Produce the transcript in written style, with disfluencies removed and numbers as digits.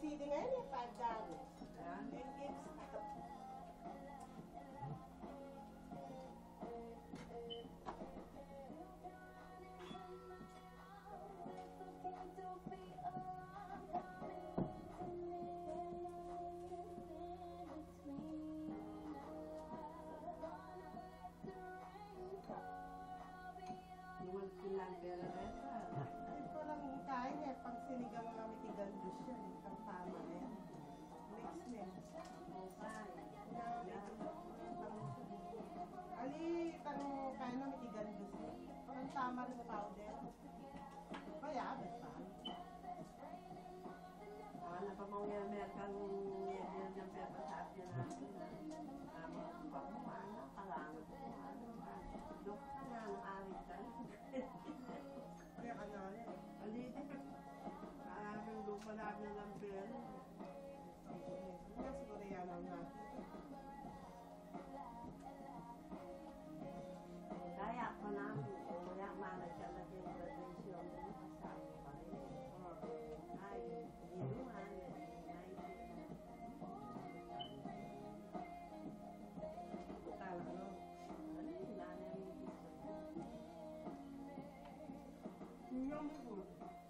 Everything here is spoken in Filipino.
CD ngayon eh, $5. Ayan. 10 gigs. Yung silang pera resa. Hindi ko lang kain eh, pang sinigang na mitigandos yan eh, pang tama na yan. Mix mix. Ali, tanong kain na mitigandos yan. Pang tama rin powder. Kaya, basta. Napamangyan kang meron ng pera sa atin natin. Pagmamana, kalangan ko. Dok na nga, nakalit ka. Kaya ka na rin. Alitin. Maraming lupa namin ng pera. Kaya siguro yan ang natin. Kaya ko namin, kaya manager na yung graduation mo kasama pa rin. Ay, inuman. Tala, ano? Ano yung nanay mo? Yung food.